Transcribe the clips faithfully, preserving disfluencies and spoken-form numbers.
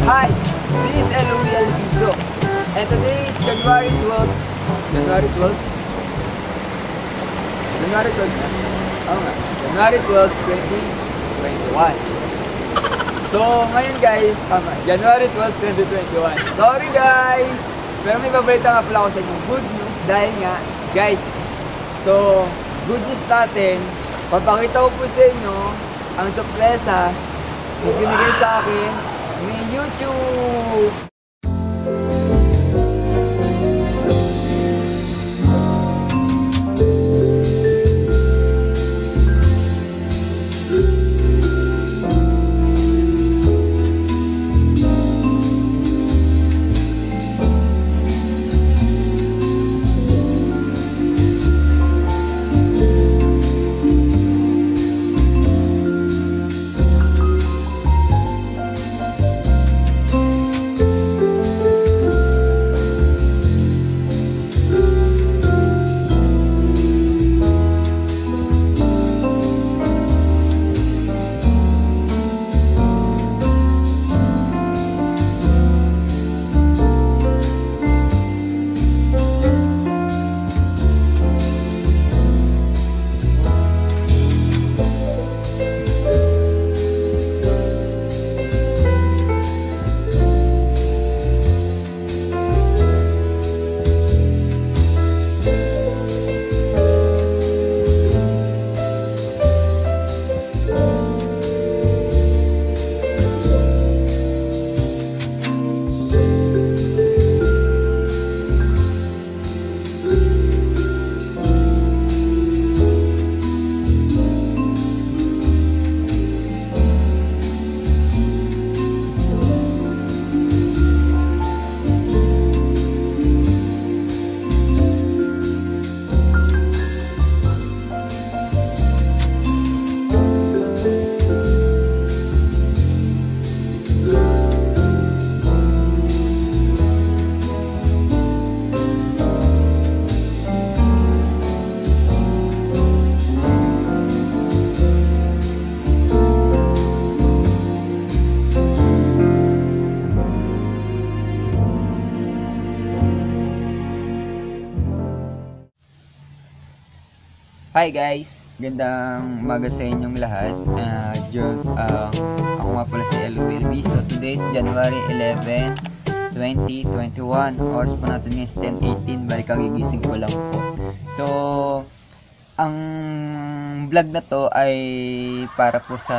Hi, this is Eloy Alviso, and today is January twelfth. January twelfth? January twelfth na? Oo nga. January twelfth, twenty twenty-one. So, ngayon guys, tama, January twelfth, twenty twenty-one. Sorry guys! Pero may babalita nga pala ako sa inyo. Good news dahil nga, guys. So, good news natin. Papakita ko po sa inyo ang sorpresa na binigay sa akin ni YouTube. Hi guys! Gandang umaga sa inyong lahat. Uh, Jod, uh, ako nga pala si Eloy Alviso. Today is January eleventh, twenty twenty-one. Oras po natin is ten eighteen. Balik kagigising ko lang po. So, ang vlog na to ay para po sa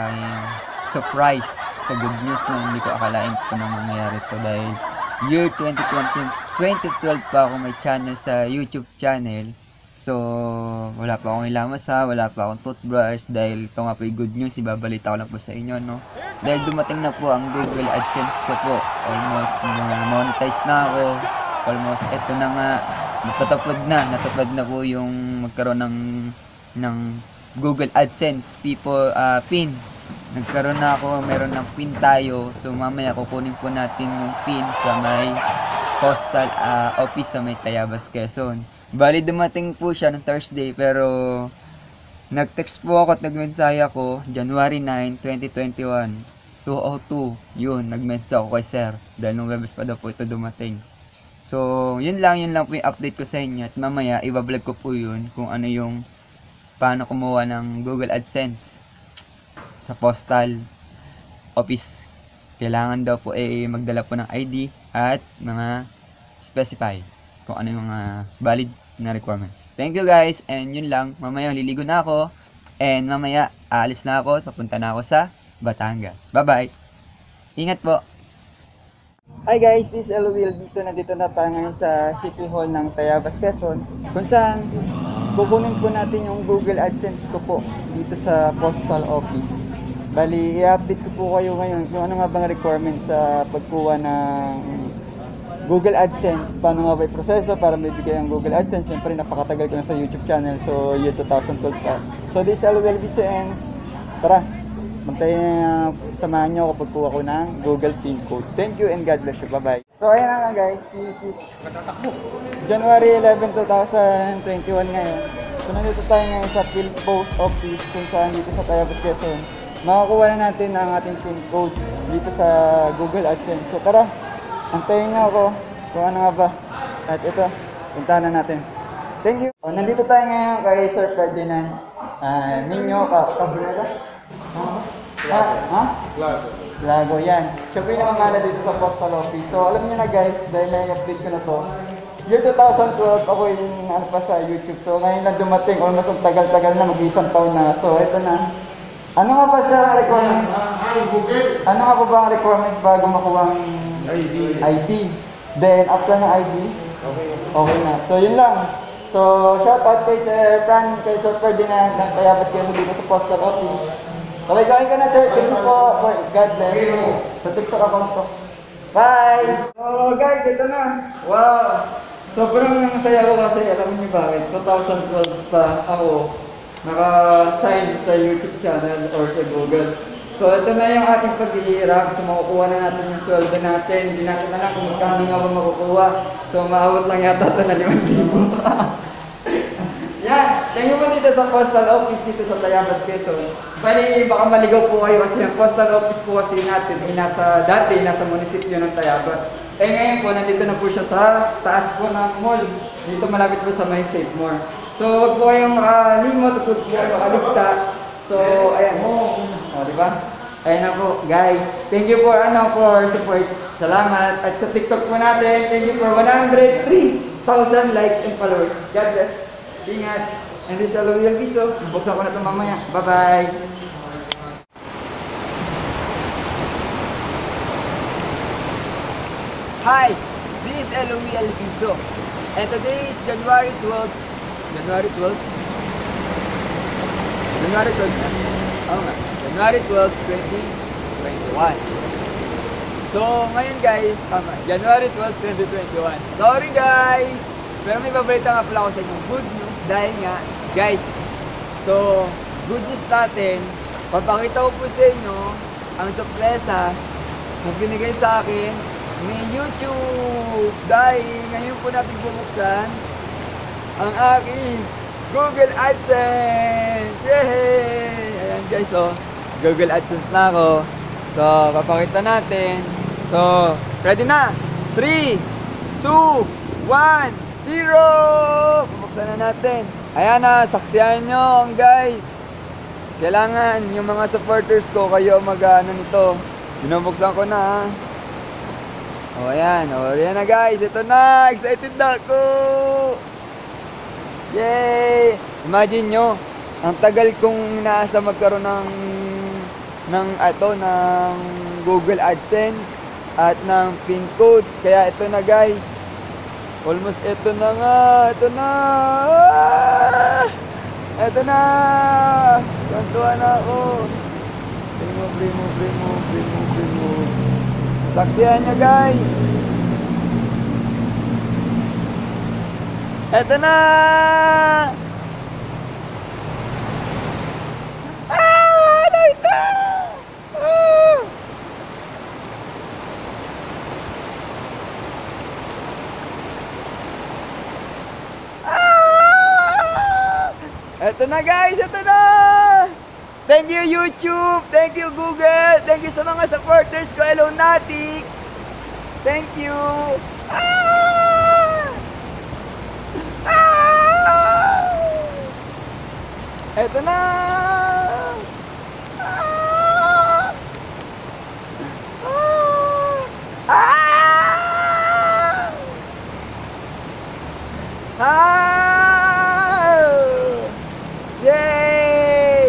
surprise, sa good news na hindi ko akalain po na mangyayari to dahil year twenty twenty, twenty twelve pa ako may channel sa YouTube channel. So, wala pa akong ilamasa, wala pa akong toothbrush dahil ito nga po yung good news, ibabalita ko lang po sa inyo, no? Dahil dumating na po ang Google AdSense ko po. Almost na monetize na ako. Almost eto na nga, natatapad na, natapad na po yung magkaroon ng ng Google AdSense people uh, pin. Nagkaroon na ako, meron ng pin tayo. So, mamaya kukunin po natin yung pin sa may postal uh, office sa may Tayabas, Quezon. Bali dumating po siya ng Thursday pero nag-text po ako at nag-mensahe ako January ninth, twenty twenty-one, two oh two. Yun, nag-message ako kay sir dahil nung Webes pa daw po ito dumating. So, yun lang, yun lang po yung update ko sa inyo at mamaya ibablog ko po yun kung ano yung paano kumuha ng Google AdSense sa postal office. Kailangan daw po eh magdala po ng I D at mga specify kung ano yung mga valid na requirements. Thank you guys, and yun lang. Mamaya liligo na ako, and mamaya aalis na ako, papunta na ako sa Batangas. Bye-bye! Ingat po! Hi guys, this is Eloy Alviso. Nandito na tayo ngayon sa City Hall ng Tayabas, Quezon, kung saan kukunin po natin yung Google AdSense ko po dito sa postal office. Bali, i-update ko po kayo ngayon kung ano nga bang requirement sa pagkuha ng Google AdSense, paano nga ba yung proseso para maibigay ang Google AdSense. Siyempre napakatagal ko na sa YouTube channel, so year two thousand twelve pa. So this is Eloy Alviso, and tara, magtayo na, samahan nyo ako pagkuha ko ng Google PIN code. Thank you and God bless you. Bye bye. So ayan na nga guys, this is January eleventh, two thousand twenty-one ngayon. So nandito tayo ngayon sa Philpost Office kung saan dito sa Tayabas, Quezon. makakuha na natin ang ating pin code dito sa Google AdSense. So tara, antayin niyo ako kung ano nga ba. At ito, puntahan na natin. Thank you. Oh, nandito tayo ngayon kay Sir Ferdinand. Uh, Ninyo, ka Cabrera? Huh? Ha? Ha? Lago. Lago, yan. Siya po yung nakangala dito sa postal office. So alam niyo na guys, dahil na-update ko na to. Year two thousand twelve, ako yung ano pa sa YouTube. So ngayon na dumating, almost ang tagal-tagal na, mag-isang taon na. So ito na. Ano nga ba sa requirements? Ano nga ba ba ang requirements bago makuha ang I D? Then after ng I D, okay na. So yun lang. So shout out kay Sir Fran, kay Sir Ferdinand, ng Tayabas kayo dito sa postal office. Sabay-kain ka na sir. Thank you po. God bless. Sa TikTok account ko. Bye! Oh guys, ito na. Wow! Sobrang masaya ako kasi alam niyo bakit? two thousand twelve pa ako naka-sign sa YouTube channel or sa Google. So ito na yung ating paghihirap. So makukuha na natin yung sweldo natin. Hindi natin alam kung magkano nga ba makukuha. So maabot lang yata ito na limang libo. Yan! Thank you po dito sa postal office dito sa Tayabas, Quezon. Bali, baka maligaw po kayo kasi yung postal office po kasi natin ay nasa, dati nasa munisipyo ng Tayabas. Eh ngayon po, nandito na po siya sa taas po ng mall. Dito malapit po sa may Save More. So wag po kayong makalimot, wag po kayong makaligta. So ayan mo. O, di ba? Ayan na po, guys. Thank you for ano for support. Salamat. At sa TikTok po natin, thank you for one hundred three thousand likes and followers. God bless. Ingat. And this is Eloy Alviso. Buksan ko na ito mamaya. Bye-bye. Hi, this is Eloy Alviso. And today is January twelfth. January twelfth? January twelfth. Oo nga. January twelfth, twenty twenty-one. So, ngayon guys, tama. January twelfth, twenty twenty-one. Sorry guys! Pero may babalita nga pala ako sa inyo. Good news dahil nga, guys. So, good news natin. Papakita ko po sa inyo ang sorpresa na binigay sa akin ni YouTube. Dahil ngayon po natin bubuksan ang aking Google AdSense. Yay! Ayan guys, oh. Google AdSense na ako. So, papakita natin. So, ready na? three, two, one, zero! Bubuksan na natin. Ayan na, saksihan nyo guys. Kailangan yung mga supporters ko kayo mag-ano nito. Binubuksan ko na. O ayan, o ayan na guys. Ito na, excited na ako. Yay! Imagine nyo, ang tagal kong inaasa magkaroon ng ng ato ng Google AdSense at ng pin code. Kaya ito na guys. Almost ito na nga. Ito na. Ah! Ito na. Tuntua na ako. Remove, remove, remove, remove, remove. Saksihan nyo guys. Ito na. Ah! Laita! Ah! Ito na guys, ito na! Thank you YouTube, thank you Google, thank you sa mga supporters ko, hello Natix! Thank you! Ah! Ah! Ito na! Ah! Ah! Ah! Yay!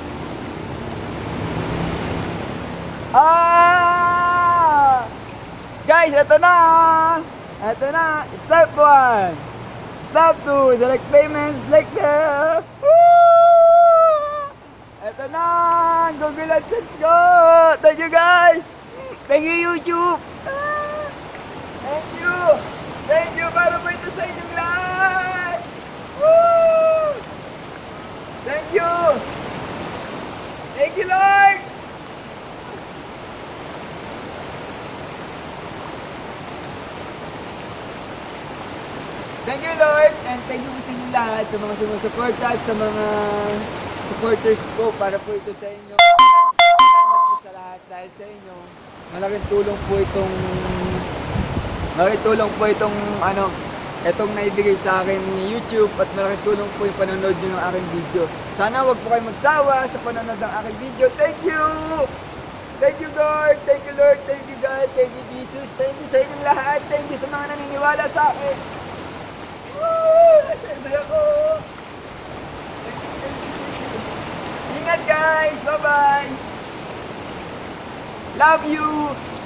Ah! Guys, ito na! Ito na! Step one! Step two! Select payment! Select there! Woo! Ito na! Google AdSense ko! Thank you guys! Thank you YouTube! Ah! Thank you! Thank you! Para po ito sa inyong lahat! Woo! Thank you! Thank you, Lord! Thank you, Lord! And thank you po sa inyo lahat, sa mga sumusuporta at sa mga supporters ko para po ito sa inyo. sa lahat dahil sa inyo. Malaking tulong po itong malaking tulong po itong ano, itong naibigay sa akin ni YouTube at malaking tulong po yung panonood nyo ng aking video. Sana wag po kayo magsawa sa panonood ng aking video. Thank you! Thank you God! Thank you Lord! Thank you God! Thank you Jesus! Thank you sa inyong lahat! Thank you sa mga naniniwala sa akin! Woo! Saya-saya ko! Ingat guys! Bye-bye! Love you!